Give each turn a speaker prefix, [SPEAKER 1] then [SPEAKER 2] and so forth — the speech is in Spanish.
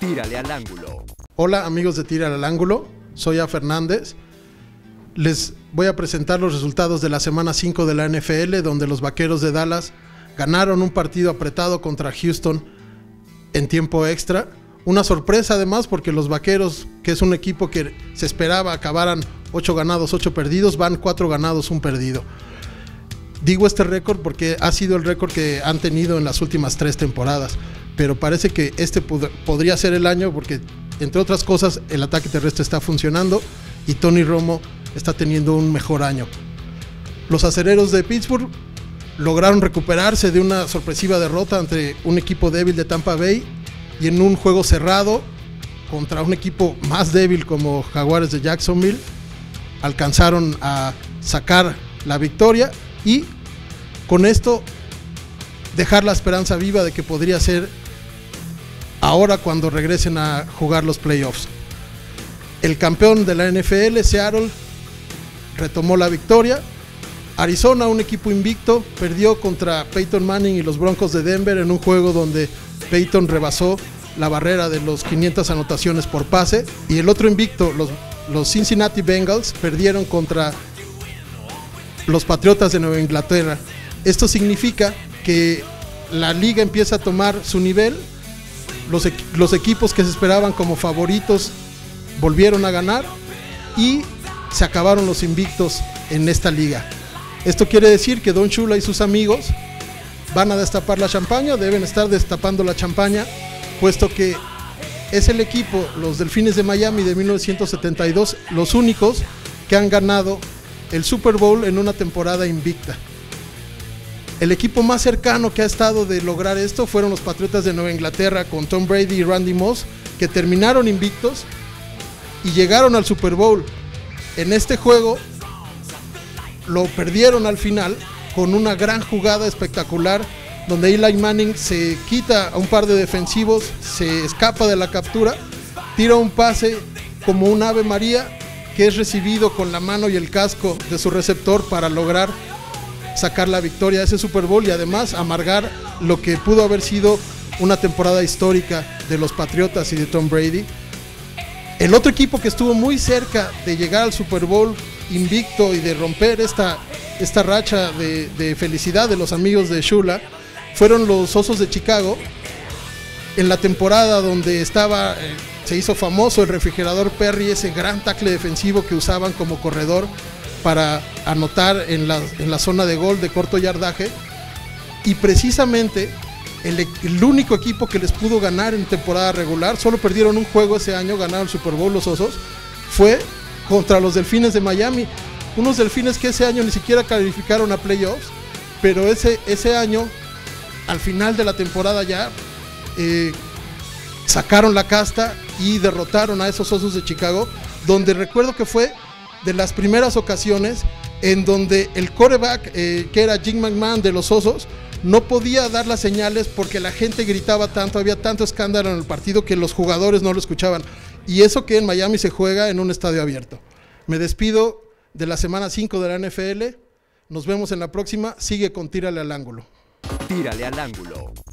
[SPEAKER 1] Tírale al ángulo.
[SPEAKER 2] Hola amigos de Tírale al ángulo, soy A. Fernández. Les voy a presentar los resultados de la semana 5 de la NFL, donde los Vaqueros de Dallas ganaron un partido apretado contra Houston en tiempo extra. Una sorpresa además, porque los Vaqueros, que es un equipo que se esperaba acabaran 8 ganados, 8 perdidos, van 4 ganados, 1 perdido. Digo este récord porque ha sido el récord que han tenido en las últimas 3 temporadas, pero parece que este podría ser el año porque, entre otras cosas, el ataque terrestre está funcionando y Tony Romo está teniendo un mejor año. Los Acereros de Pittsburgh lograron recuperarse de una sorpresiva derrota ante un equipo débil de Tampa Bay, y en un juego cerrado contra un equipo más débil como Jaguares de Jacksonville alcanzaron a sacar la victoria y con esto dejar la esperanza viva de que podría ser ahora cuando regresen a jugar los playoffs. El campeón de la NFL, Seattle, retomó la victoria. Arizona, un equipo invicto, perdió contra Peyton Manning y los Broncos de Denver en un juego donde Peyton rebasó la barrera de los 500 anotaciones por pase. Y el otro invicto, los Cincinnati Bengals, perdieron contra los Patriotas de Nueva Inglaterra. Esto significa que la liga empieza a tomar su nivel. Los equipos que se esperaban como favoritos volvieron a ganar y se acabaron los invictos en esta liga. Esto quiere decir que Don Shula y sus amigos van a destapar la champaña, deben estar destapando la champaña, puesto que es el equipo, los Delfines de Miami de 1972, los únicos que han ganado el Super Bowl en una temporada invicta. El equipo más cercano que ha estado de lograr esto fueron los Patriotas de Nueva Inglaterra con Tom Brady y Randy Moss, que terminaron invictos y llegaron al Super Bowl. En este juego lo perdieron al final con una gran jugada espectacular donde Eli Manning se quita a un par de defensivos, se escapa de la captura, tira un pase como un Ave María que es recibido con la mano y el casco de su receptor para lograr sacar la victoria de ese Super Bowl y además amargar lo que pudo haber sido una temporada histórica de los Patriotas y de Tom Brady. El otro equipo que estuvo muy cerca de llegar al Super Bowl invicto y de romper esta racha de felicidad de los amigos de Shula fueron los Osos de Chicago, en la temporada donde se hizo famoso el refrigerador Perry, ese gran tackle defensivo que usaban como corredor para anotar en la zona de gol de corto yardaje. Y precisamente el único equipo que les pudo ganar en temporada regular, solo perdieron un juego ese año, ganaron el Super Bowl los Osos, fue contra los Delfines de Miami, unos Delfines que ese año ni siquiera calificaron a playoffs, pero ese año, al final de la temporada ya, sacaron la casta y derrotaron a esos Osos de Chicago, donde recuerdo que fue de las primeras ocasiones en donde el quarterback, que era Jim McMahon de los Osos, no podía dar las señales porque la gente gritaba tanto, había tanto escándalo en el partido que los jugadores no lo escuchaban. Y eso que en Miami se juega en un estadio abierto. Me despido de la semana 5 de la NFL. Nos vemos en la próxima. Sigue con Tírale al ángulo.
[SPEAKER 1] Tírale al ángulo.